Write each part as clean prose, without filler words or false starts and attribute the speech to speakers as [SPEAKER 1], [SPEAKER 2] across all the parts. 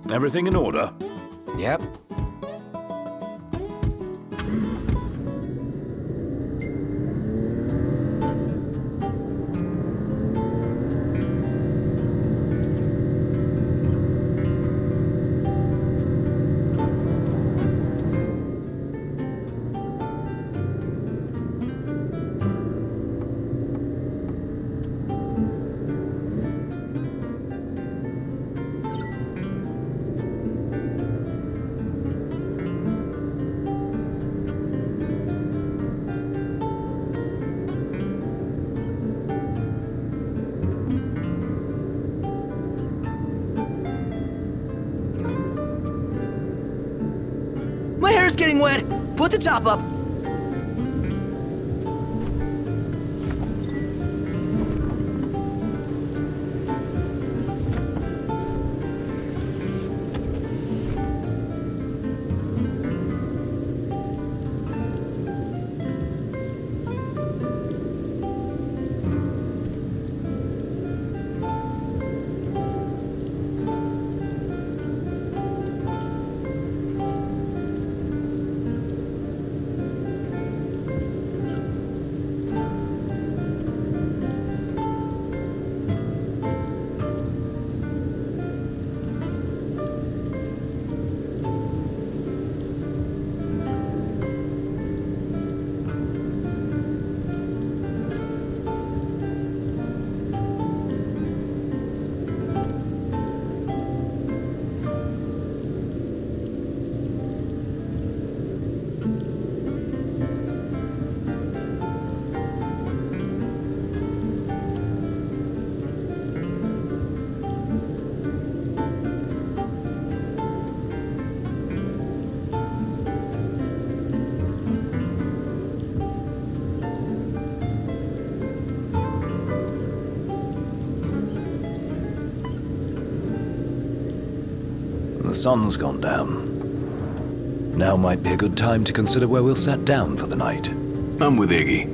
[SPEAKER 1] Everything in order?
[SPEAKER 2] Yep.
[SPEAKER 3] My hair's getting wet. Put the top up.
[SPEAKER 1] The sun's gone down. Now might be a good time to consider where we'll set down for the night.
[SPEAKER 4] I'm with Iggy.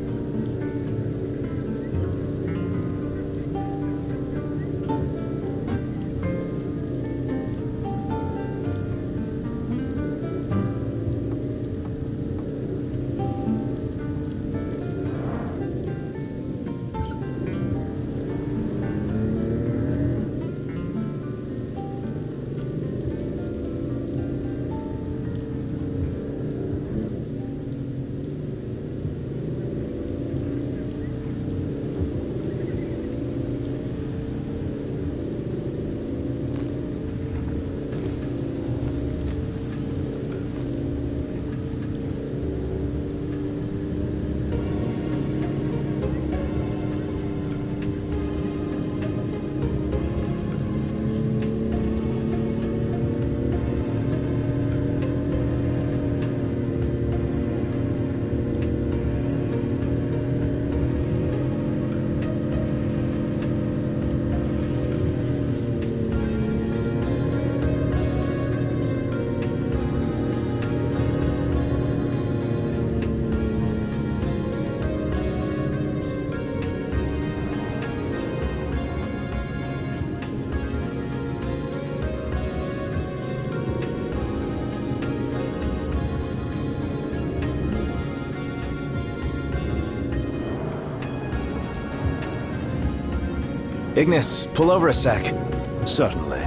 [SPEAKER 2] Ignis, pull over a sec.
[SPEAKER 1] Certainly.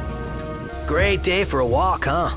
[SPEAKER 3] Great day for a walk, huh?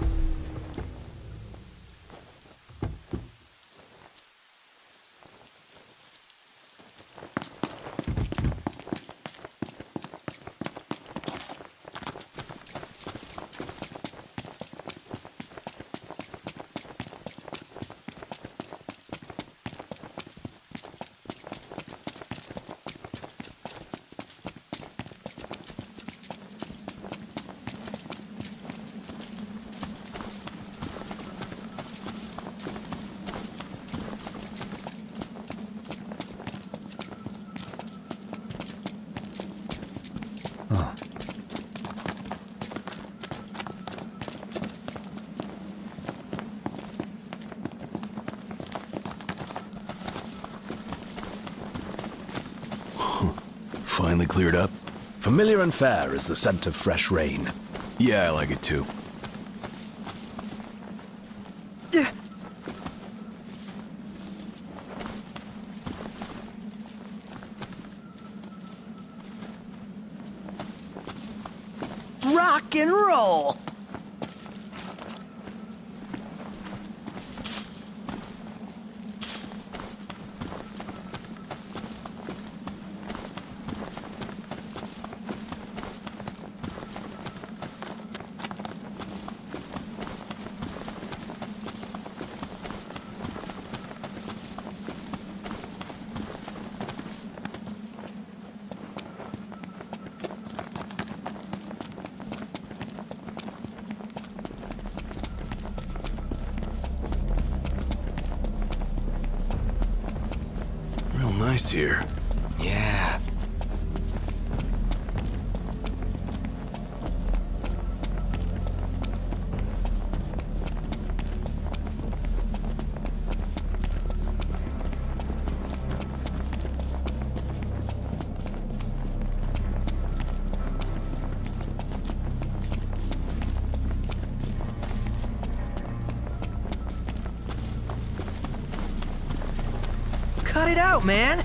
[SPEAKER 4] Finally cleared up.
[SPEAKER 1] Familiar and fair is the scent of fresh rain.
[SPEAKER 4] Yeah, I like it too.
[SPEAKER 3] Rock and roll!
[SPEAKER 4] Real nice here.
[SPEAKER 2] Yeah.
[SPEAKER 3] Cut it out, man!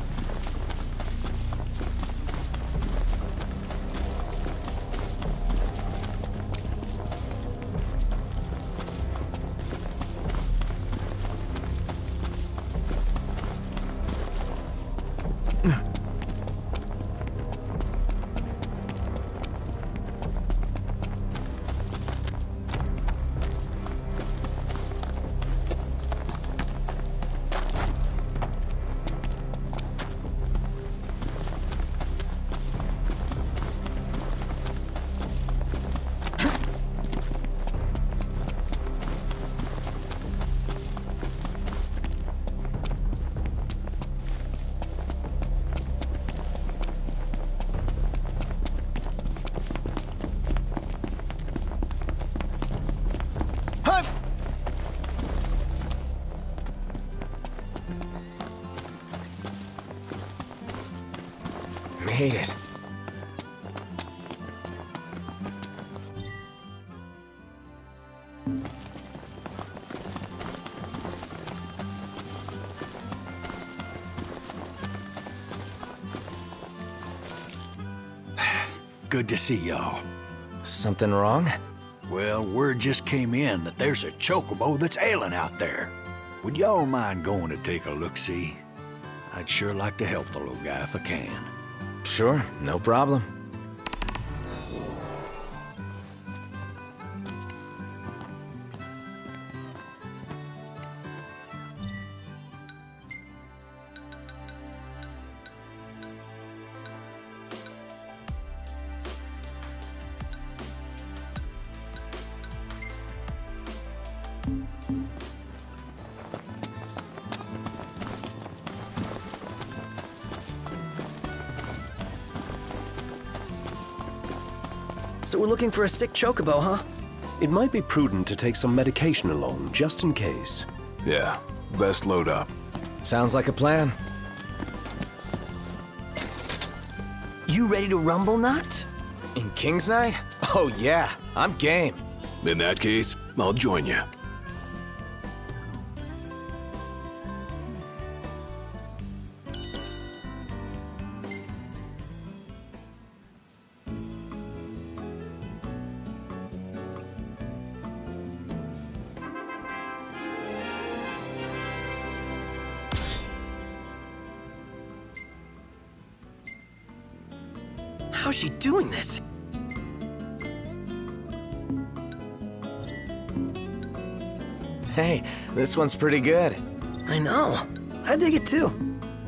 [SPEAKER 2] Made it.
[SPEAKER 5] Good to see y'all.
[SPEAKER 2] Something wrong?
[SPEAKER 5] Well, word just came in that there's a chocobo that's ailing out there. Would y'all mind going to take a look-see? I'd sure like to help the little guy if I can.
[SPEAKER 2] Sure, no problem.
[SPEAKER 3] So we're looking for a sick chocobo, huh?
[SPEAKER 1] It might be prudent to take some medication along, just in case.
[SPEAKER 4] Yeah, best load up.
[SPEAKER 2] Sounds like a plan.
[SPEAKER 3] You ready to rumble, Nut?
[SPEAKER 2] In King's Night? Oh yeah, I'm game.
[SPEAKER 4] In that case, I'll join you.
[SPEAKER 3] How's she doing this?
[SPEAKER 2] Hey, this one's pretty good.
[SPEAKER 3] I know. I dig it too.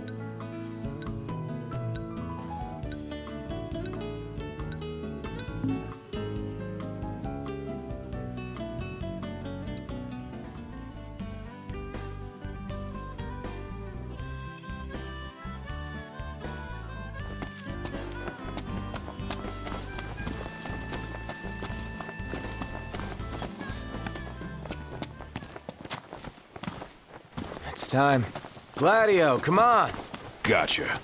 [SPEAKER 2] It's time. Gladio, come on!
[SPEAKER 4] Gotcha.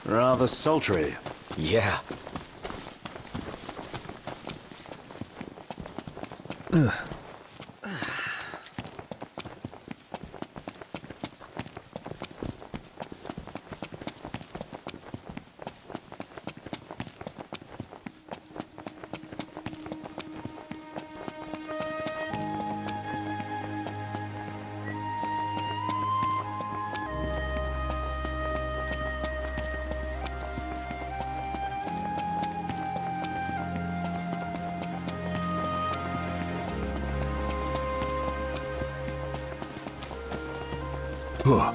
[SPEAKER 1] Rather sultry.
[SPEAKER 2] Yeah.
[SPEAKER 4] Huh.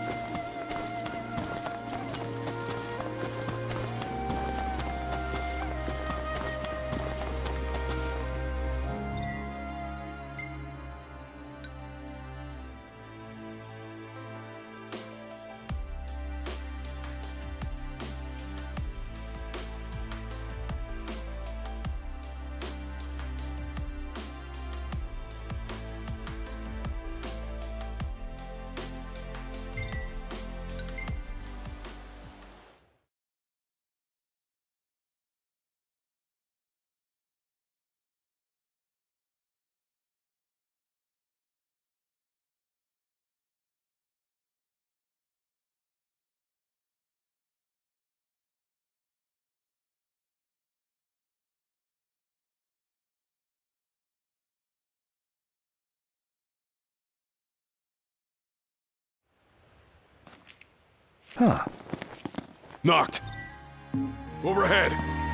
[SPEAKER 1] Huh.
[SPEAKER 4] Knocked. Overhead.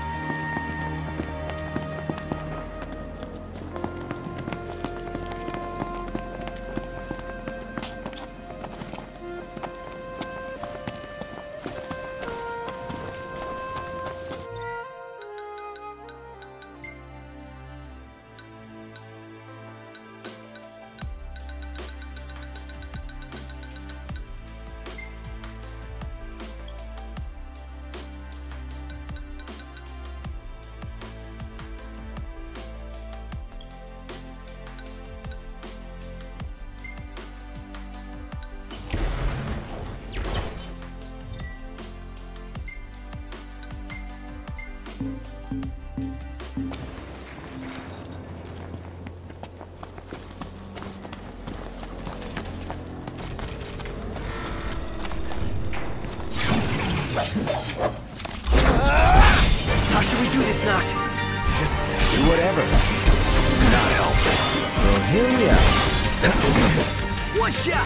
[SPEAKER 3] How should we do this, Noct?
[SPEAKER 2] Just do whatever.
[SPEAKER 4] Not helpful.
[SPEAKER 1] Well, here we are.
[SPEAKER 3] One shot!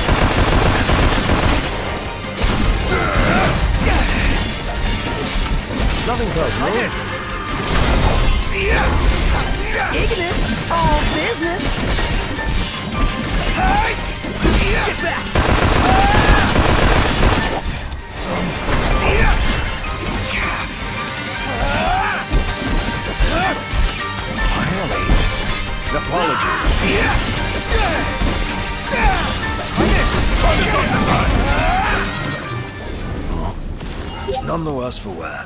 [SPEAKER 1] Nothing personal.
[SPEAKER 3] Ignis, all business! Get back!
[SPEAKER 1] None the worse for wear.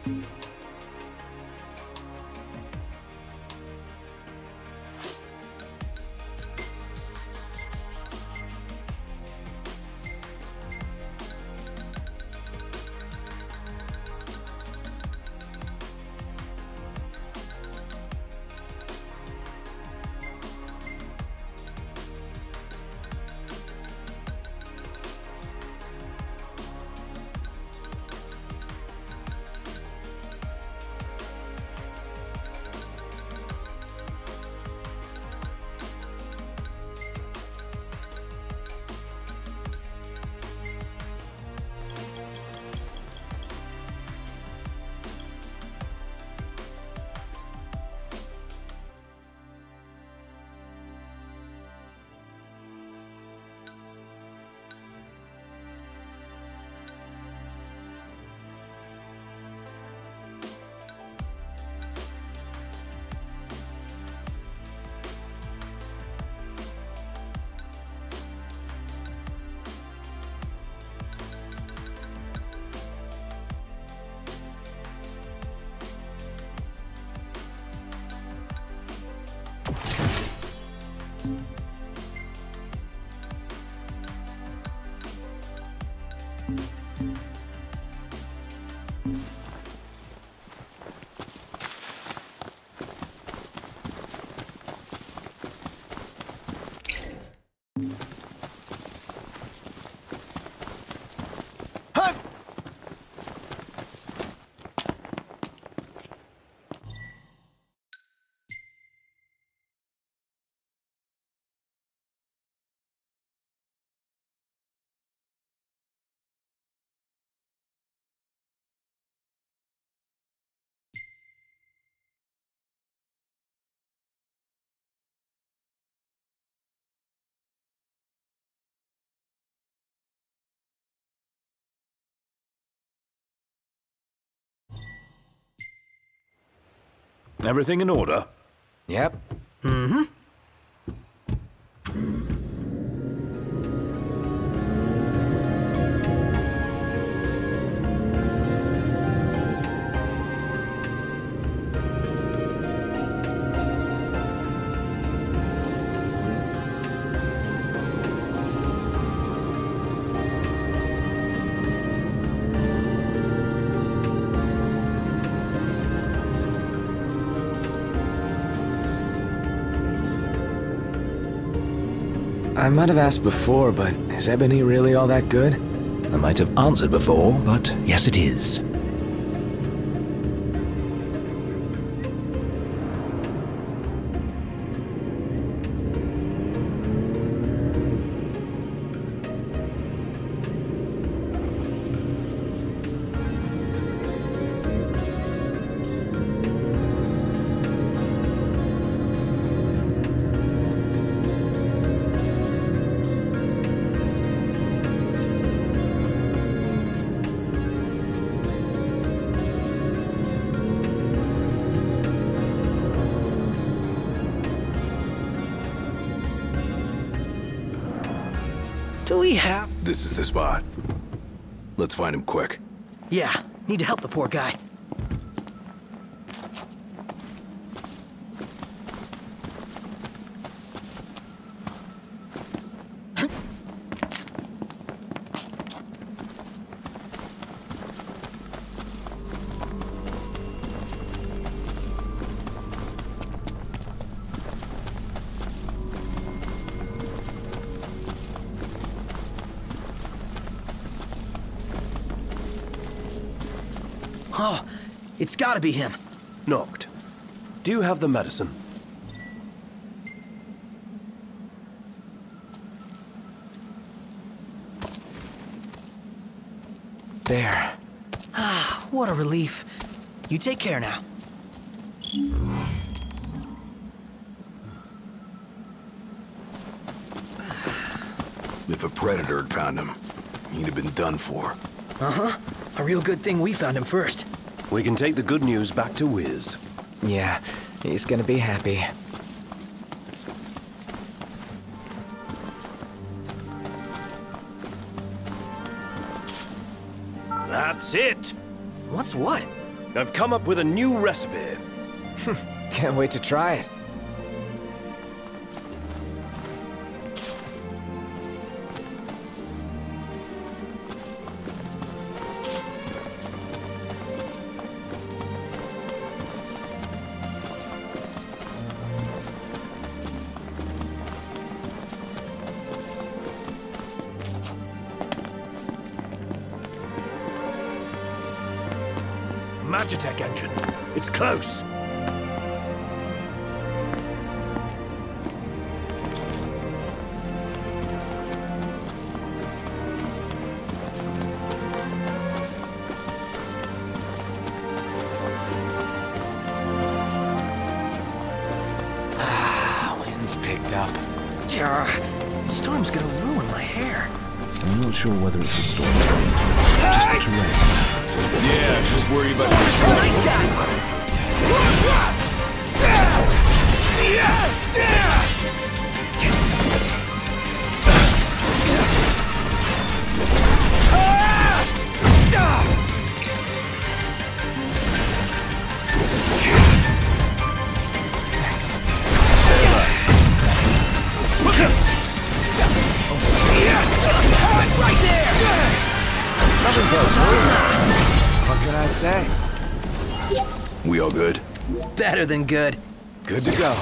[SPEAKER 1] Everything in order?
[SPEAKER 2] Yep.
[SPEAKER 3] I might have asked before, but is ebony really all that good?
[SPEAKER 1] I might have answered before, but yes, it is.
[SPEAKER 3] Do we have...
[SPEAKER 4] This is the spot. Let's find him quick.
[SPEAKER 3] Yeah, need to help the poor guy. Oh, it's gotta be him.
[SPEAKER 1] Noct, do you have the medicine?
[SPEAKER 3] There. Ah, what a relief. You take care now.
[SPEAKER 4] If a predator had found him, he'd have been done for.
[SPEAKER 3] Uh-huh. A real good thing we found him first.
[SPEAKER 1] We can take the good news back to Wiz.
[SPEAKER 3] Yeah, he's gonna be happy.
[SPEAKER 1] That's it!
[SPEAKER 3] What's what?
[SPEAKER 6] I've come up with a new recipe.
[SPEAKER 2] Can't wait to try it.
[SPEAKER 6] Magitech engine. It's close.
[SPEAKER 2] Wind's picked up. Storm's gonna ruin my hair.
[SPEAKER 1] I'm not sure whether it's a storm or just the terrain.
[SPEAKER 4] Yeah, just worry about yourself.
[SPEAKER 2] Nice guy! Right there! Nothing goes. What can I say?
[SPEAKER 4] We all good?
[SPEAKER 3] Better than good.
[SPEAKER 2] Good to go.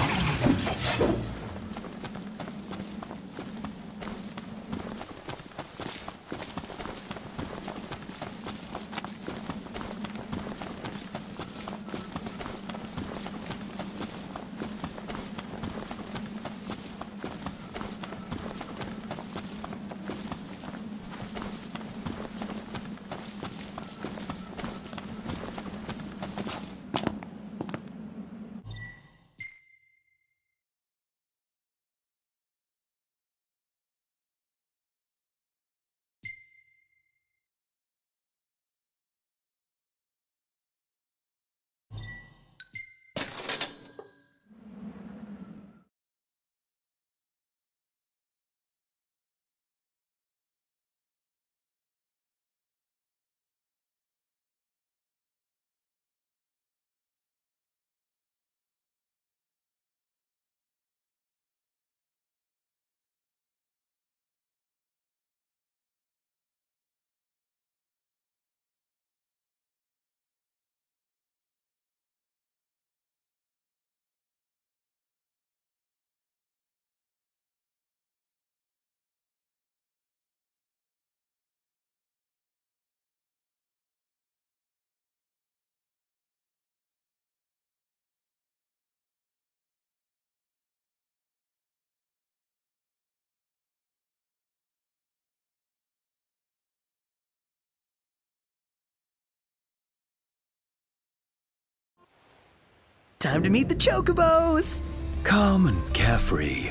[SPEAKER 3] Time to meet the Chocobos!
[SPEAKER 1] Calm and carefree.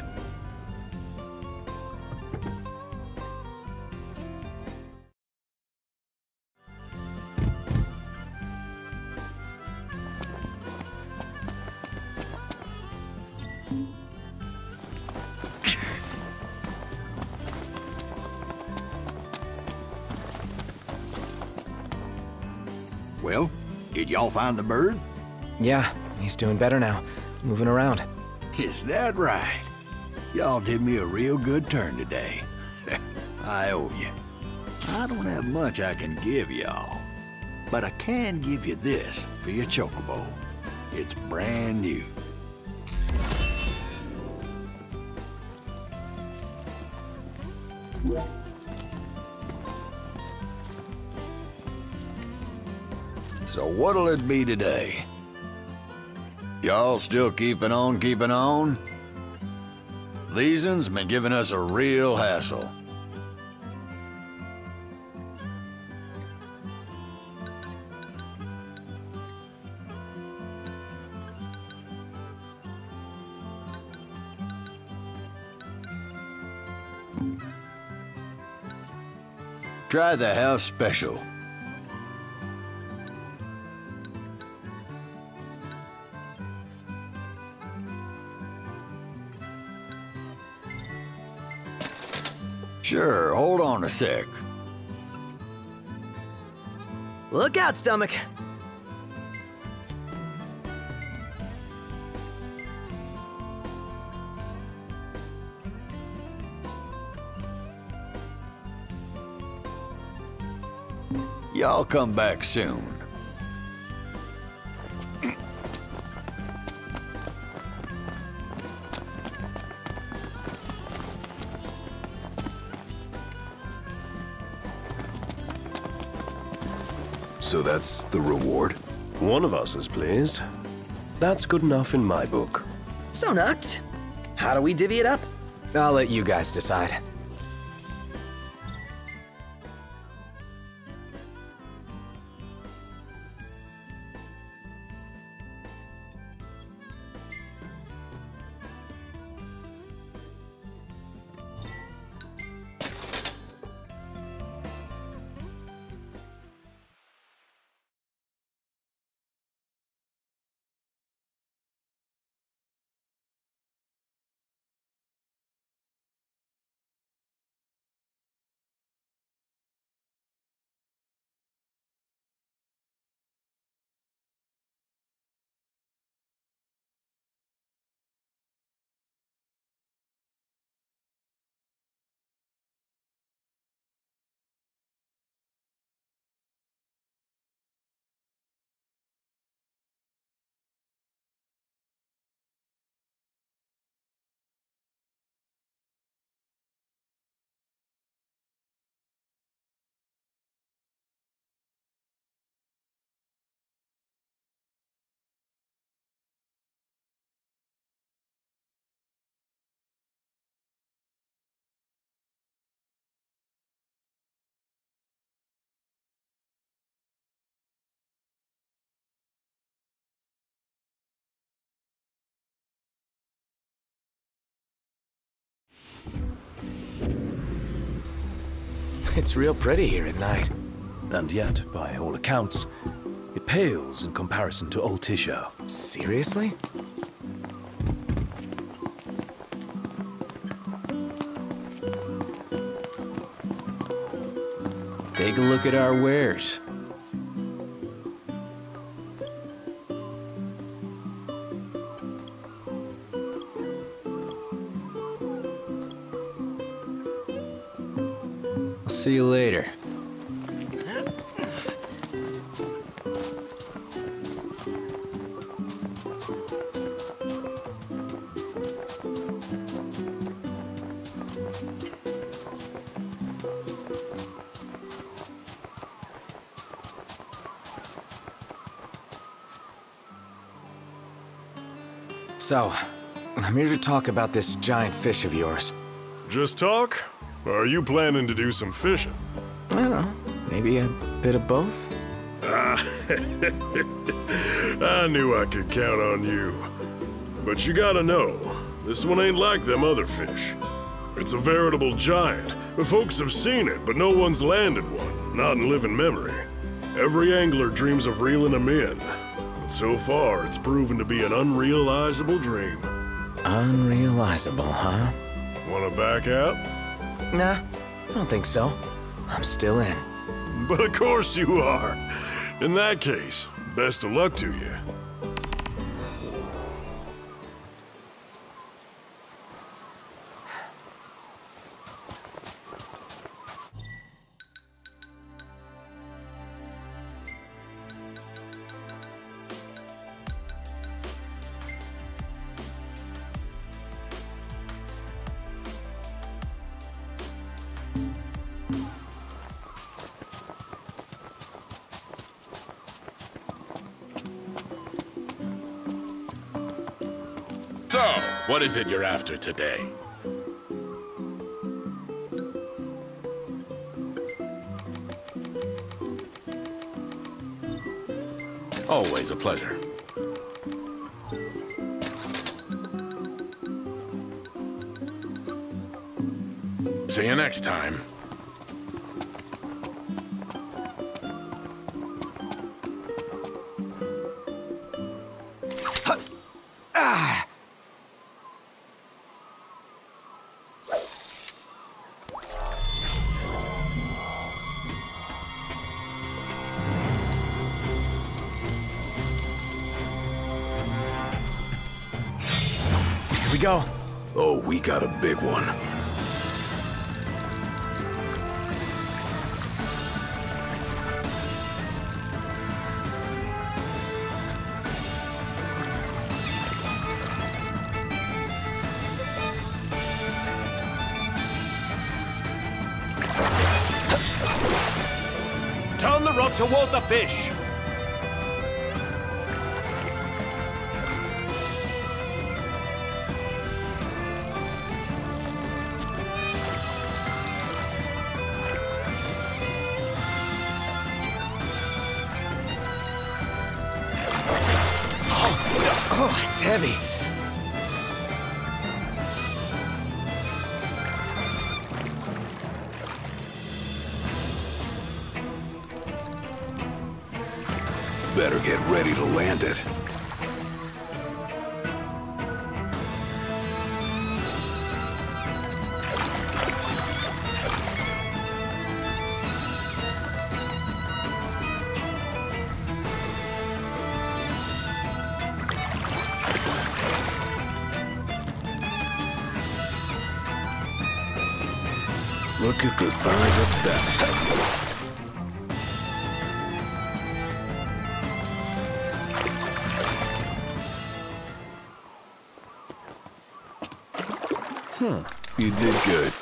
[SPEAKER 5] Well, did y'all find the bird?
[SPEAKER 2] Yeah, he's doing better now. Moving around.
[SPEAKER 5] Is that right? Y'all did me a real good turn today. I owe you. I don't have much I can give y'all, but I can give you this for your Chocobo. It's brand new. So what'll it be today? Y'all still keeping on keeping on? Leeson's been giving us a real hassle. Try the house special. Sure, hold on a sec.
[SPEAKER 3] Look out, stomach.
[SPEAKER 5] Y'all come back soon.
[SPEAKER 4] So that's the reward?
[SPEAKER 6] One of us is pleased. That's good enough in my book.
[SPEAKER 3] So, Nuct, how do we divvy it up?
[SPEAKER 2] I'll let you guys decide. It's real pretty here at night.
[SPEAKER 1] And yet, by all accounts, it pales in comparison to Old Tisho.
[SPEAKER 2] Seriously? Take a look at our wares. I'll see you later. So, I'm here to talk about this giant fish of yours.
[SPEAKER 7] Just talk? Or are you planning to do some fishing?
[SPEAKER 2] I don't know, maybe a bit of both?
[SPEAKER 7] I knew I could count on you. But you gotta know, this one ain't like them other fish. It's a veritable giant. Folks have seen it, but no one's landed one, not in living memory. Every angler dreams of reeling them in. But so far, it's proven to be an unrealizable dream.
[SPEAKER 2] Unrealizable, huh?
[SPEAKER 7] Wanna back out?
[SPEAKER 2] Nah, I don't think so. I'm still in.
[SPEAKER 7] But of course you are. In that case, best of luck to you.
[SPEAKER 8] So, what is it you're after today? Always a pleasure. See you next time.
[SPEAKER 2] We go.
[SPEAKER 4] Oh, we got a big one.
[SPEAKER 6] Turn the rod toward the fish.
[SPEAKER 3] Oh, it's heavy.
[SPEAKER 4] Better get ready to land it. Look at the size of that. You did good.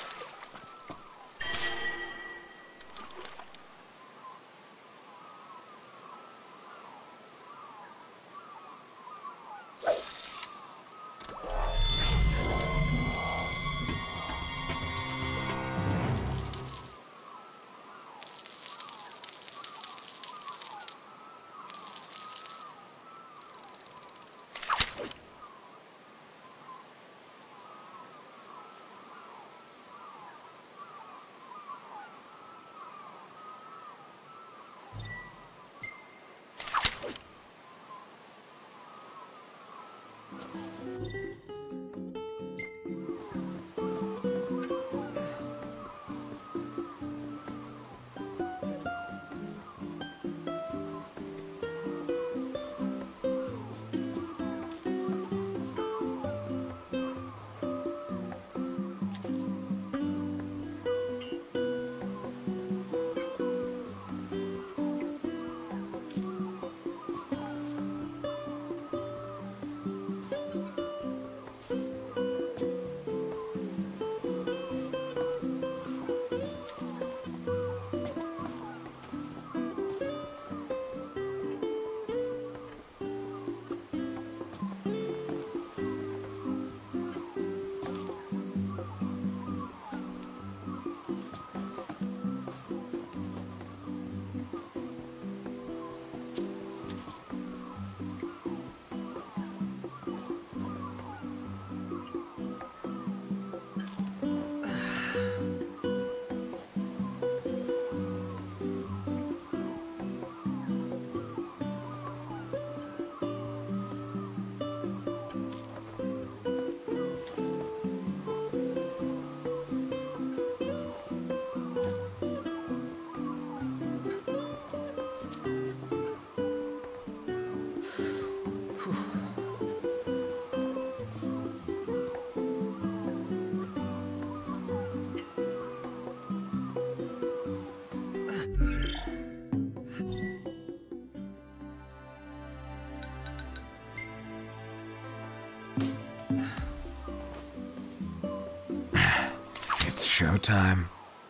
[SPEAKER 3] It's showtime.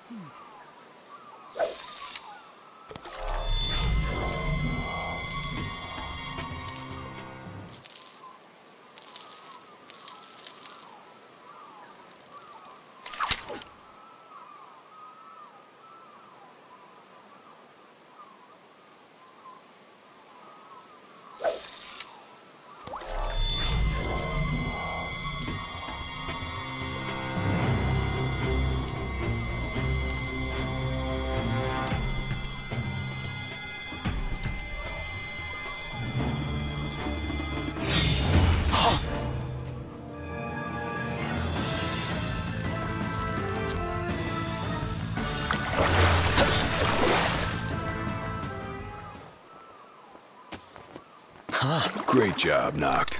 [SPEAKER 4] Great job, Noct.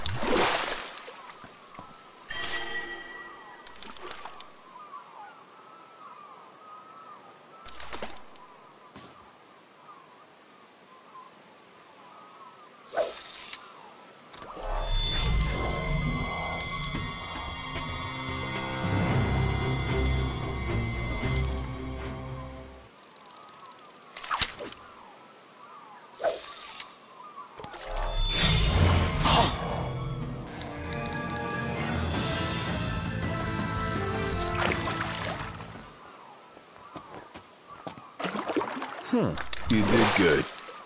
[SPEAKER 4] You did good.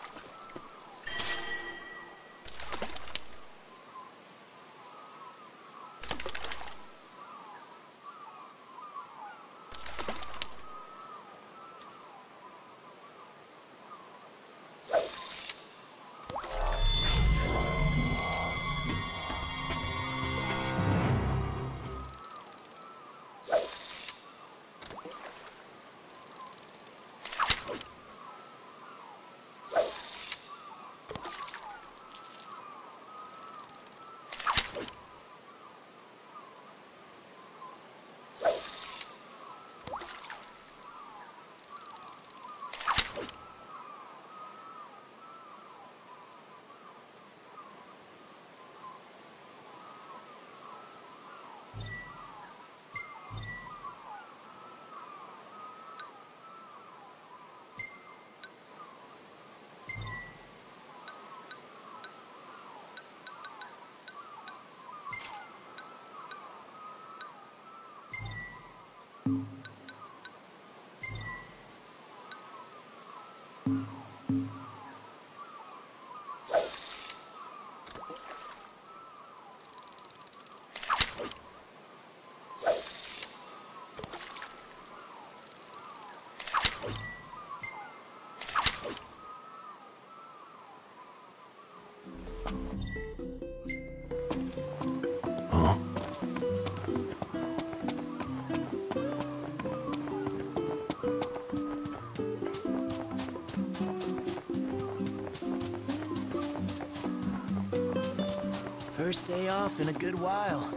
[SPEAKER 3] First day off in a good while.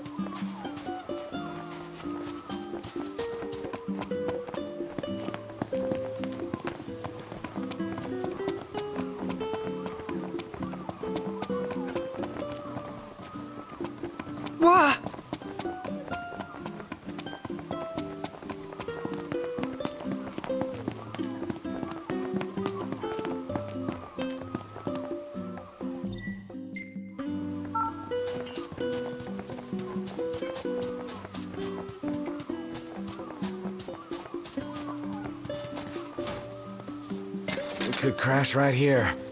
[SPEAKER 3] Wah!
[SPEAKER 2] We could crash right here.